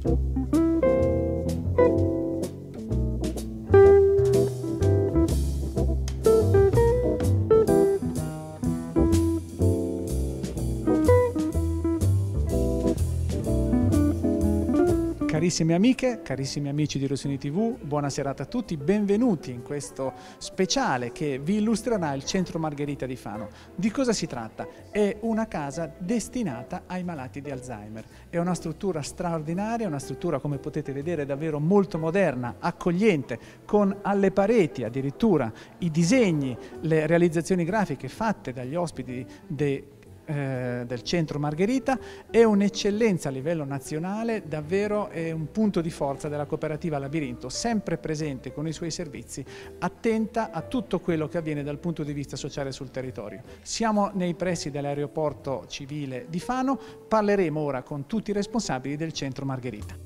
Carissime amiche, carissimi amici di Rossini TV, buona serata a tutti, benvenuti in questo speciale che vi illustrerà il Centro Margherita di Fano. Di cosa si tratta? È una casa destinata ai malati di Alzheimer. È una struttura straordinaria, una struttura, come potete vedere, davvero molto moderna, accogliente, con alle pareti addirittura i disegni, le realizzazioni grafiche fatte dagli ospiti del Centro Margherita. È un'eccellenza a livello nazionale, davvero è un punto di forza della cooperativa Labirinto, sempre presente con i suoi servizi, attenta a tutto quello che avviene dal punto di vista sociale sul territorio. Siamo nei pressi dell'aeroporto civile di Fano, parleremo ora con tutti i responsabili del Centro Margherita.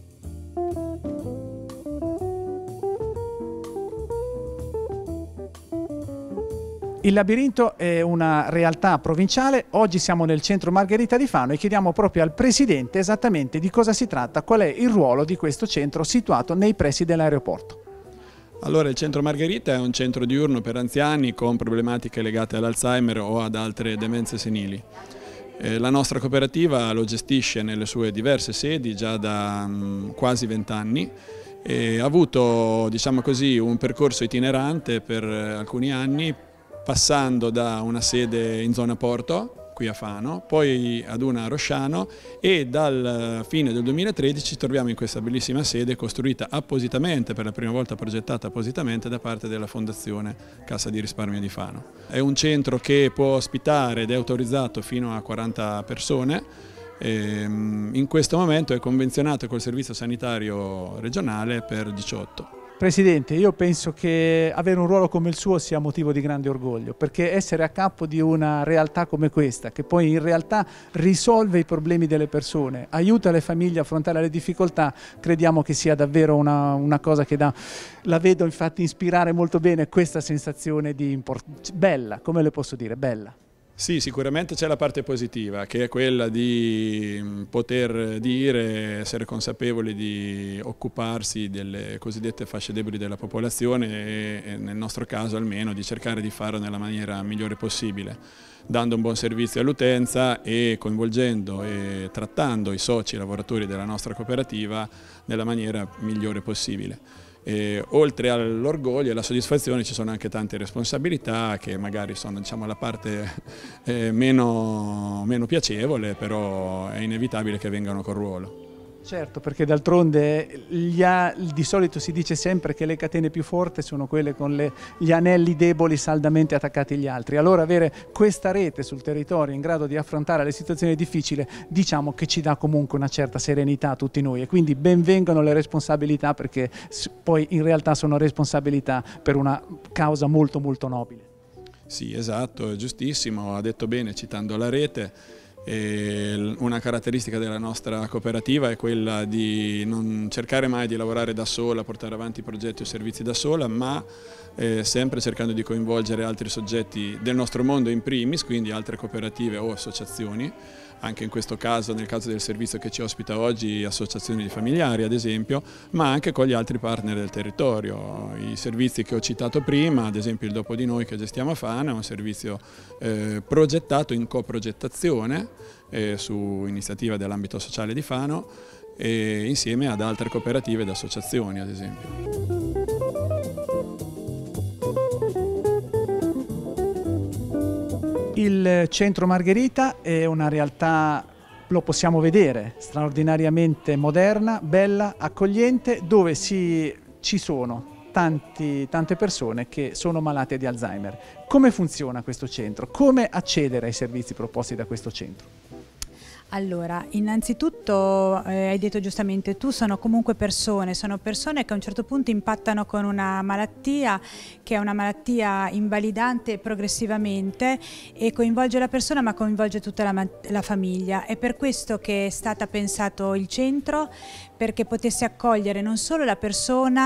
Il Labirinto è una realtà provinciale, oggi siamo nel Centro Margherita di Fano e chiediamo proprio al Presidente esattamente di cosa si tratta, qual è il ruolo di questo centro situato nei pressi dell'aeroporto. Allora, il Centro Margherita è un centro diurno per anziani con problematiche legate all'Alzheimer o ad altre demenze senili. La nostra cooperativa lo gestisce nelle sue diverse sedi già da quasi 20 anni. Ha avuto, diciamo così, un percorso itinerante per alcuni anni, passando da una sede in zona Porto, qui a Fano, poi ad una a Rosciano e dal fine del 2013 ci troviamo in questa bellissima sede costruita appositamente, per la prima volta progettata appositamente da parte della Fondazione Cassa di Risparmio di Fano. È un centro che può ospitare ed è autorizzato fino a 40 persone. In questo momento è convenzionato col Servizio Sanitario Regionale per 18. Presidente, io penso che avere un ruolo come il suo sia motivo di grande orgoglio, perché essere a capo di una realtà come questa, che poi in realtà risolve i problemi delle persone, aiuta le famiglie a affrontare le difficoltà, crediamo che sia davvero una cosa che la vedo infatti ispirare molto bene questa sensazione di bella, come le posso dire, bella. Sì, sicuramente c'è la parte positiva, che è quella di poter dire, essere consapevoli di occuparsi delle cosiddette fasce deboli della popolazione e nel nostro caso almeno di cercare di farlo nella maniera migliore possibile, dando un buon servizio all'utenza e coinvolgendo e trattando i soci e i lavoratori della nostra cooperativa nella maniera migliore possibile. Oltre all'orgoglio e alla soddisfazione ci sono anche tante responsabilità che magari sono, diciamo, la parte meno piacevole, però è inevitabile che vengano col ruolo. Certo, perché d'altronde di solito si dice sempre che le catene più forti sono quelle con gli anelli deboli saldamente attaccati agli altri. Allora avere questa rete sul territorio in grado di affrontare le situazioni difficili, diciamo che ci dà comunque una certa serenità a tutti noi, e quindi benvengano le responsabilità, perché poi in realtà sono responsabilità per una causa molto molto nobile. Sì, esatto, è giustissimo, ha detto bene citando la rete. Una caratteristica della nostra cooperativa è quella di non cercare mai di lavorare da sola, portare avanti progetti o servizi da sola, ma sempre cercando di coinvolgere altri soggetti del nostro mondo in primis, quindi altre cooperative o associazioni, anche in questo caso, nel caso del servizio che ci ospita oggi, associazioni di familiari ad esempio, ma anche con gli altri partner del territorio. I servizi che ho citato prima, ad esempio il Dopo di Noi che gestiamo a Fano, è un servizio progettato in coprogettazione su iniziativa dell'ambito sociale di Fano e insieme ad altre cooperative ed associazioni ad esempio. Il Centro Margherita è una realtà, lo possiamo vedere, straordinariamente moderna, bella, accogliente, dove ci sono tante persone che sono malate di Alzheimer. Come funziona questo centro? Come accedere ai servizi proposti da questo centro? Allora, innanzitutto hai detto giustamente tu, sono comunque persone che a un certo punto impattano con una malattia che è una malattia invalidante progressivamente e coinvolge la persona ma coinvolge tutta la famiglia. È per questo che è stato pensato il centro, perché potesse accogliere non solo la persona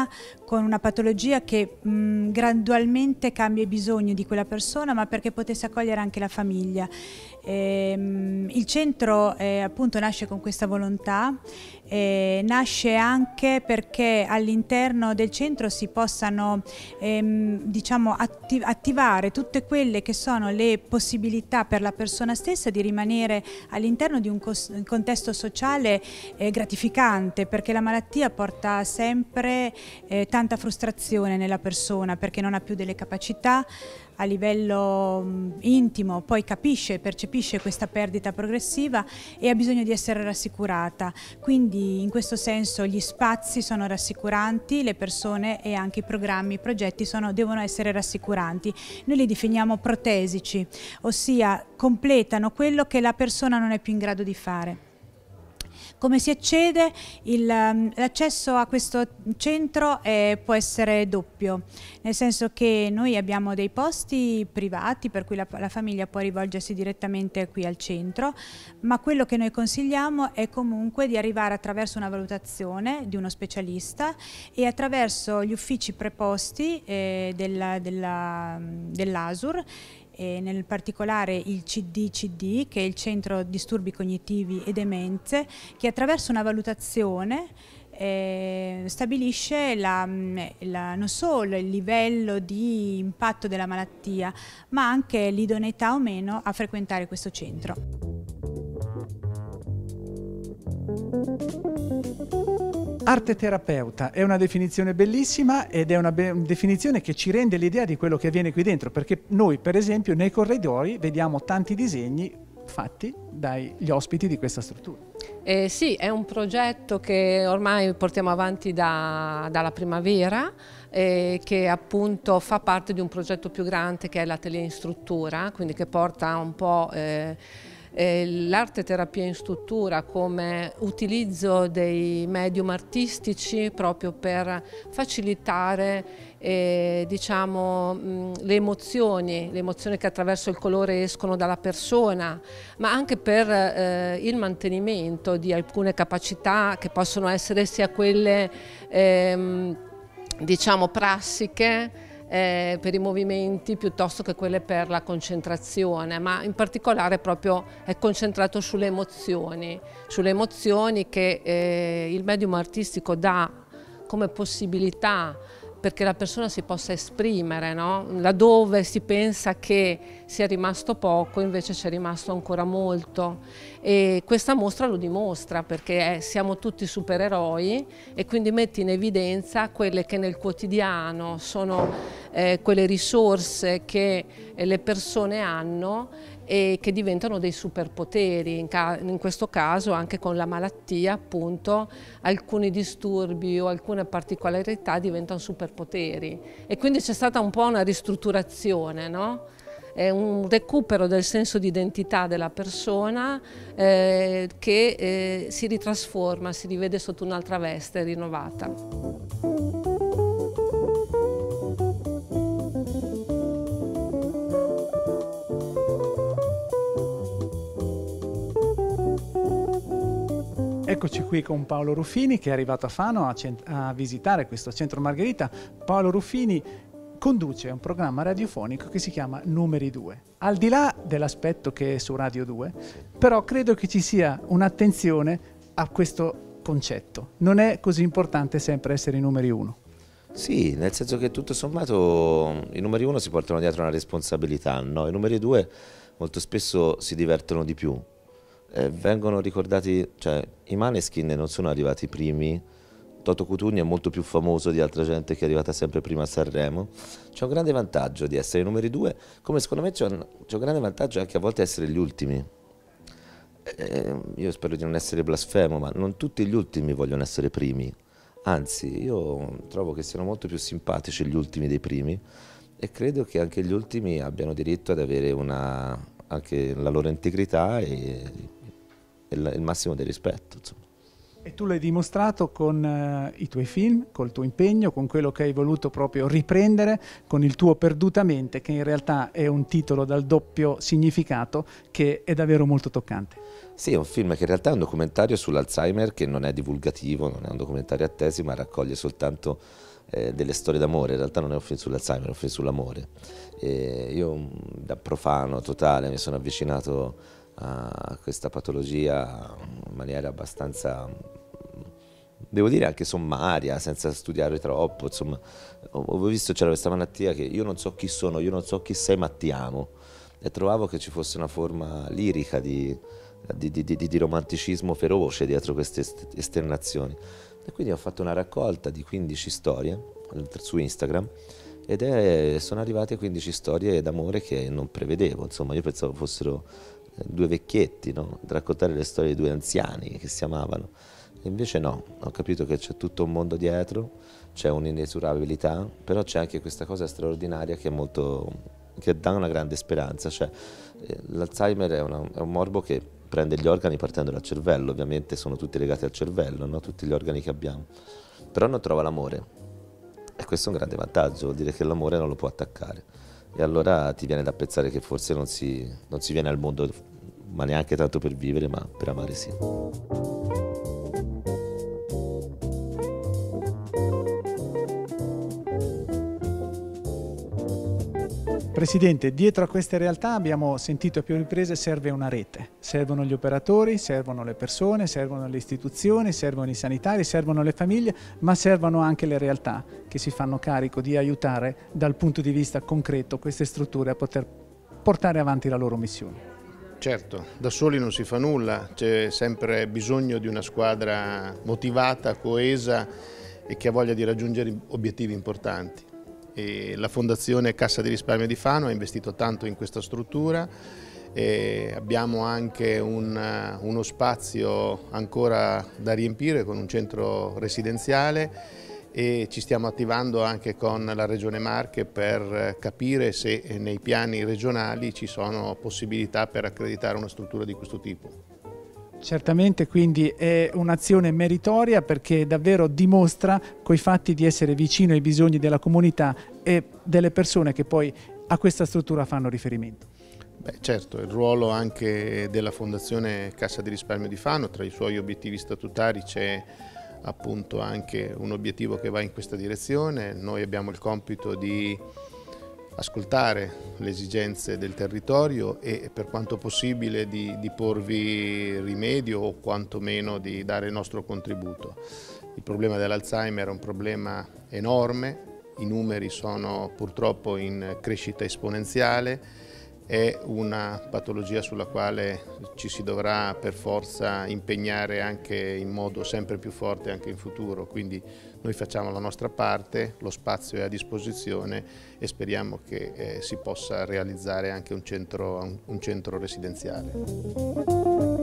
con una patologia che gradualmente cambia i bisogni di quella persona, ma perché potesse accogliere anche la famiglia. Il centro appunto nasce con questa volontà, nasce anche perché all'interno del centro si possano diciamo attivare tutte quelle che sono le possibilità per la persona stessa di rimanere all'interno di un contesto sociale gratificante, perché la malattia porta sempre tanta frustrazione nella persona, perché non ha più delle capacità a livello intimo, poi capisce, percepisce questa perdita progressiva e ha bisogno di essere rassicurata. Quindi in questo senso gli spazi sono rassicuranti, le persone e anche i programmi, i progetti devono essere rassicuranti. Noi li definiamo protesici, ossia completano quello che la persona non è più in grado di fare. Come si accede? L'accesso a questo centro può essere doppio, nel senso che noi abbiamo dei posti privati per cui la famiglia può rivolgersi direttamente qui al centro, ma quello che noi consigliamo è comunque di arrivare attraverso una valutazione di uno specialista e attraverso gli uffici preposti dell'ASUR, nel particolare il CD, che è il Centro Disturbi Cognitivi e Demenze, che attraverso una valutazione stabilisce non solo il livello di impatto della malattia, ma anche l'idoneità o meno a frequentare questo centro. Arte terapeuta è una definizione bellissima ed è una definizione che ci rende l'idea di quello che avviene qui dentro, perché noi per esempio nei corridoi vediamo tanti disegni fatti dagli ospiti di questa struttura. Sì, è un progetto che ormai portiamo avanti dalla primavera, che appunto fa parte di un progetto più grande che è l'Atelier in Struttura, quindi che porta un po' l'arte terapia in struttura come utilizzo dei medium artistici proprio per facilitare diciamo, le emozioni che attraverso il colore escono dalla persona, ma anche per il mantenimento di alcune capacità che possono essere sia quelle diciamo prassiche per i movimenti piuttosto che quelle per la concentrazione, ma in particolare proprio è concentrato sulle emozioni che il medium artistico dà come possibilità perché la persona si possa esprimere, no? Laddove si pensa che sia rimasto poco, invece c'è rimasto ancora molto. E questa mostra lo dimostra, perché siamo tutti supereroi e quindi mette in evidenza quelle che nel quotidiano sono quelle risorse che le persone hanno e che diventano dei superpoteri, in questo caso anche con la malattia appunto alcuni disturbi o alcune particolarità diventano superpoteri e quindi c'è stata un po' una ristrutturazione, no? È un recupero del senso di identità della persona che si ritrasforma, si rivede sotto un'altra veste rinnovata. Eccoci qui con Paolo Ruffini che è arrivato a Fano a visitare questo centro Margherita. Paolo Ruffini conduce un programma radiofonico che si chiama Numeri 2. Al di là dell'aspetto che è su Radio 2, però credo che ci sia un'attenzione a questo concetto. Non è così importante sempre essere i numeri 1. Sì, nel senso che tutto sommato i numeri 1 si portano dietro una responsabilità, no? I numeri 2 molto spesso si divertono di più. Vengono ricordati, cioè i Maneskin non sono arrivati primi, Toto Cutugno è molto più famoso di altra gente che è arrivata sempre prima a Sanremo. C'è un grande vantaggio di essere i numeri 2, come secondo me c'è un grande vantaggio anche a volte essere gli ultimi. Io spero di non essere blasfemo, ma non tutti gli ultimi vogliono essere primi, anzi io trovo che siano molto più simpatici gli ultimi dei primi e credo che anche gli ultimi abbiano diritto ad avere anche la loro integrità e il massimo del rispetto, insomma. E tu l'hai dimostrato con i tuoi film, col tuo impegno, con quello che hai voluto proprio riprendere, con il tuo Perdutamente, che in realtà è un titolo dal doppio significato che è davvero molto toccante. Sì, è un film che in realtà è un documentario sull'Alzheimer che non è divulgativo, non è un documentario a tesi, ma raccoglie soltanto delle storie d'amore. In realtà non ho finito sull'Alzheimer, ho finito sull'amore. Io da profano totale mi sono avvicinato a questa patologia in maniera abbastanza, devo dire, anche sommaria, senza studiare troppo. Insomma, ho visto c'era questa malattia che io non so chi sono, io non so chi sei, ma ti amo. E trovavo che ci fosse una forma lirica di romanticismo feroce dietro queste esternazioni. E quindi ho fatto una raccolta di 15 storie su Instagram sono arrivate 15 storie d'amore che non prevedevo. Insomma, io pensavo fossero due vecchietti, no? Raccontare le storie di due anziani che si amavano. E invece no, ho capito che c'è tutto un mondo dietro, c'è un'inesurabilità, però c'è anche questa cosa straordinaria che dà una grande speranza. Cioè, l'Alzheimer è un morbo che prende gli organi partendo dal cervello, ovviamente sono tutti legati al cervello, no? Tutti gli organi che abbiamo, però non trova l'amore, e questo è un grande vantaggio, vuol dire che l'amore non lo può attaccare, e allora ti viene da pensare che forse non si viene al mondo ma neanche tanto per vivere, ma per amare sì. Presidente, dietro a queste realtà abbiamo sentito a più riprese serve una rete, servono gli operatori, servono le persone, servono le istituzioni, servono i sanitari, servono le famiglie, ma servono anche le realtà che si fanno carico di aiutare dal punto di vista concreto queste strutture a poter portare avanti la loro missione. Certo, da soli non si fa nulla, c'è sempre bisogno di una squadra motivata, coesa e che ha voglia di raggiungere obiettivi importanti. E la Fondazione Cassa di Risparmio di Fano ha investito tanto in questa struttura, e abbiamo anche uno spazio ancora da riempire con un centro residenziale, e ci stiamo attivando anche con la Regione Marche per capire se nei piani regionali ci sono possibilità per accreditare una struttura di questo tipo. Certamente, quindi è un'azione meritoria, perché davvero dimostra coi fatti di essere vicino ai bisogni della comunità e delle persone che poi a questa struttura fanno riferimento. Beh, certo, il ruolo anche della Fondazione Cassa di Risparmio di Fano, tra i suoi obiettivi statutari c'è appunto anche un obiettivo che va in questa direzione. Noi abbiamo il compito di ascoltare le esigenze del territorio e per quanto possibile di porvi rimedio, o quantomeno di dare il nostro contributo. Il problema dell'Alzheimer è un problema enorme, i numeri sono purtroppo in crescita esponenziale, è una patologia sulla quale ci si dovrà per forza impegnare anche in modo sempre più forte anche in futuro, quindi noi facciamo la nostra parte, lo spazio è a disposizione e speriamo che si possa realizzare anche un centro residenziale.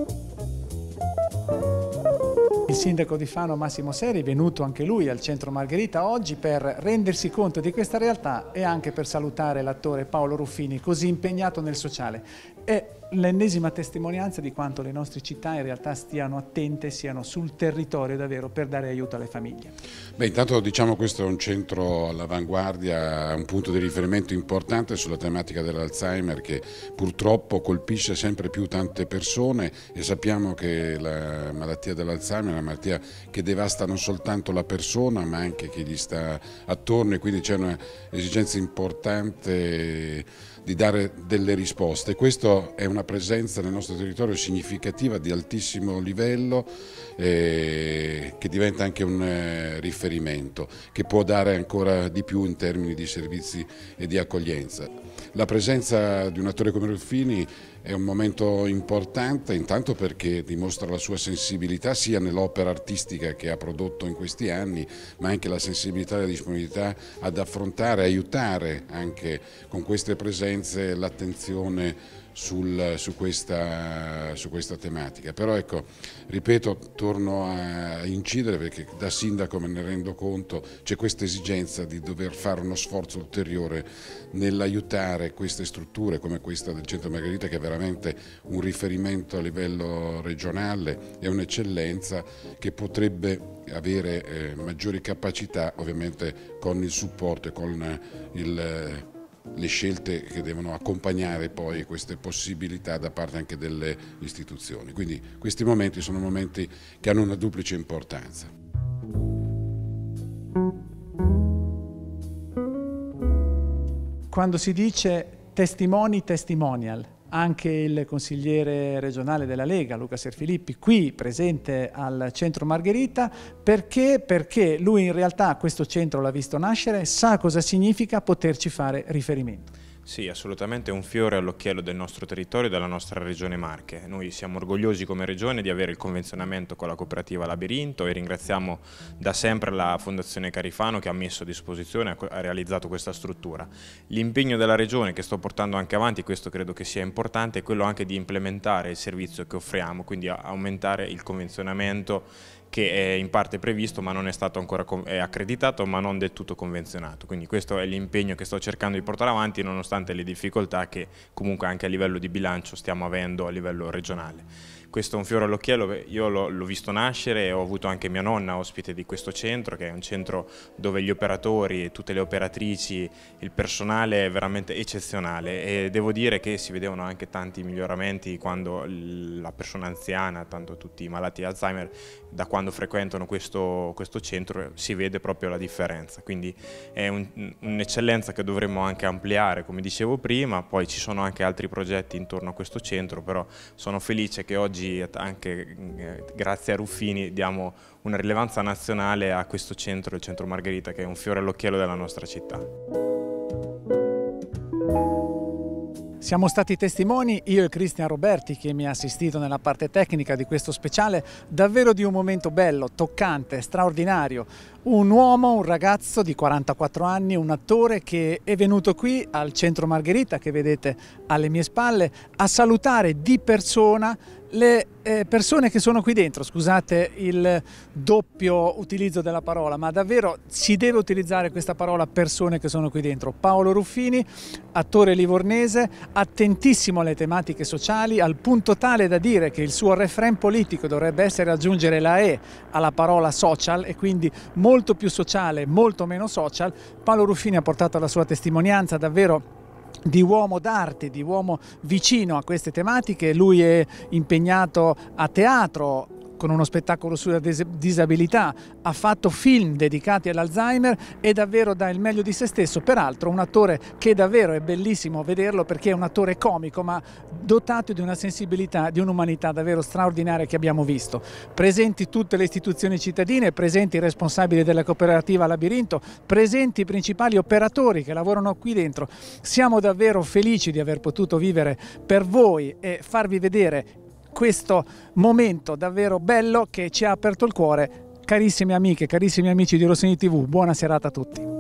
Il sindaco di Fano Massimo Seri è venuto anche lui al Centro Margherita oggi per rendersi conto di questa realtà e anche per salutare l'attore Paolo Ruffini, così impegnato nel sociale. È l'ennesima testimonianza di quanto le nostre città in realtà stiano attente, siano sul territorio davvero per dare aiuto alle famiglie. Beh, intanto diciamo questo è un centro all'avanguardia, un punto di riferimento importante sulla tematica dell'Alzheimer, che purtroppo colpisce sempre più tante persone, e sappiamo che la malattia dell'Alzheimer è una malattia che devasta non soltanto la persona ma anche chi gli sta attorno, e quindi c'è un'esigenza importante di dare delle risposte. Questa è una presenza nel nostro territorio significativa di altissimo livello, che diventa anche un riferimento che può dare ancora di più in termini di servizi e di accoglienza. La presenza di un attore come Ruffini è un momento importante, intanto perché dimostra la sua sensibilità sia nell'opera artistica che ha prodotto in questi anni, ma anche la sensibilità e la disponibilità ad affrontare, aiutare anche con queste presenze l'attenzione su questa tematica. Però ecco, ripeto, torno a incidere perché da sindaco me ne rendo conto, c'è questa esigenza di dover fare uno sforzo ulteriore nell'aiutare queste strutture come questa del Centro Margherita, che è veramente un riferimento a livello regionale e un'eccellenza che potrebbe avere maggiori capacità, ovviamente con il supporto e con le scelte che devono accompagnare poi queste possibilità da parte anche delle istituzioni. Quindi questi momenti sono momenti che hanno una duplice importanza. quando si dice testimoni, testimonial, anche il consigliere regionale della Lega, Luca Serfilippi, qui presente al Centro Margherita, perché lui in realtà questo centro l'ha visto nascere, sa cosa significa poterci fare riferimento. Sì, assolutamente è un fiore all'occhiello del nostro territorio e della nostra regione Marche. Noi siamo orgogliosi come regione di avere il convenzionamento con la cooperativa Labirinto e ringraziamo da sempre la Fondazione Carifano che ha messo a disposizione, ha realizzato questa struttura. L'impegno della regione che sto portando anche avanti, questo credo che sia importante, è quello anche di implementare il servizio che offriamo, quindi aumentare il convenzionamento che è in parte previsto ma non è stato ancora accreditato, ma non del tutto convenzionato. Quindi questo è l'impegno che sto cercando di portare avanti nonostante le difficoltà che comunque anche a livello di bilancio stiamo avendo a livello regionale. Questo è un fiore all'occhiello, io l'ho visto nascere e ho avuto anche mia nonna ospite di questo centro, che è un centro dove gli operatori, tutte le operatrici, il personale è veramente eccezionale e devo dire che si vedevano anche tanti miglioramenti quando la persona anziana, tanto tutti i malati di Alzheimer, da quando frequentano questo centro si vede proprio la differenza, quindi è un'eccellenza che dovremmo anche ampliare, come dicevo prima. Poi ci sono anche altri progetti intorno a questo centro, però sono felice che oggi anche grazie a Ruffini diamo una rilevanza nazionale a questo centro, il Centro Margherita, che è un fiore all'occhiello della nostra città. Siamo stati testimoni, io e Cristian Roberti, che mi ha assistito nella parte tecnica di questo speciale, davvero di un momento bello, toccante, straordinario. Un uomo, un ragazzo di 44 anni, un attore che è venuto qui al Centro Margherita, che vedete alle mie spalle, a salutare di persona le persone che sono qui dentro. Scusate il doppio utilizzo della parola, ma davvero si deve utilizzare questa parola, persone che sono qui dentro. Paolo Ruffini, attore livornese, attentissimo alle tematiche sociali, al punto tale da dire che il suo refrain politico dovrebbe essere aggiungere la E alla parola social, e quindi molto più sociale, molto meno social. Paolo Ruffini ha portato la sua testimonianza davvero di uomo d'arte, di uomo vicino a queste tematiche. Lui è impegnato a teatro con uno spettacolo sulla disabilità, ha fatto film dedicati all'Alzheimer e davvero dà il meglio di se stesso. Peraltro un attore che davvero è bellissimo vederlo, perché è un attore comico ma dotato di una sensibilità, di un'umanità davvero straordinaria che abbiamo visto. Presenti tutte le istituzioni cittadine, presenti i responsabili della cooperativa Labirinto, presenti i principali operatori che lavorano qui dentro. Siamo davvero felici di aver potuto vivere per voi e farvi vedere questo momento davvero bello che ci ha aperto il cuore. Carissime amiche, carissimi amici di Rossini TV, buona serata a tutti.